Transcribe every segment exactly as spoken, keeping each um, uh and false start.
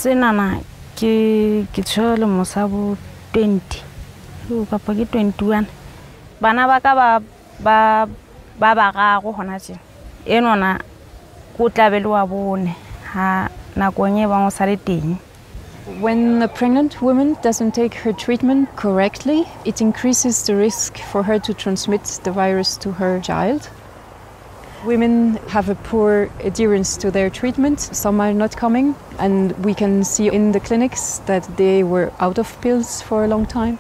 Senana ke ke tshole mosabo twenty. Ho ka pa ke twenty-one. Bana ba ka ba ba ba ba ga go hona tse. Enona go tlabelwa bone ha nakong e bang o sa le teng. When a pregnant woman doesn't take her treatment correctly, it increases the risk for her to transmit the virus to her child. Women have a poor adherence to their treatment. Some are not coming, and we can see in the clinics that they were out of pills for a long time.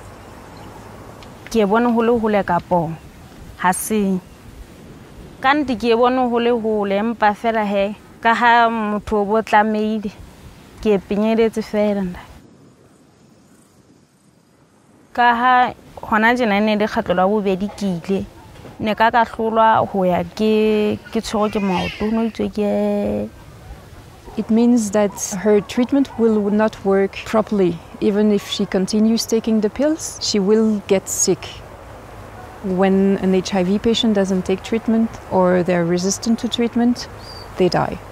Ke bona hole hole ka po ha se kanti ke bona hole hole empa fela he ka ha motho bo tlameile ke penyeletse fela nda ka ha hona jena ne le khatlola bobedi kile ne ka ka hlolwa ho ya ke ke tshoro ke maoto no itse ke. It means that her treatment will not work properly. Even if she continues taking the pills, she will get sick. When an H I V patient doesn't take treatment or they're resistant to treatment, they die.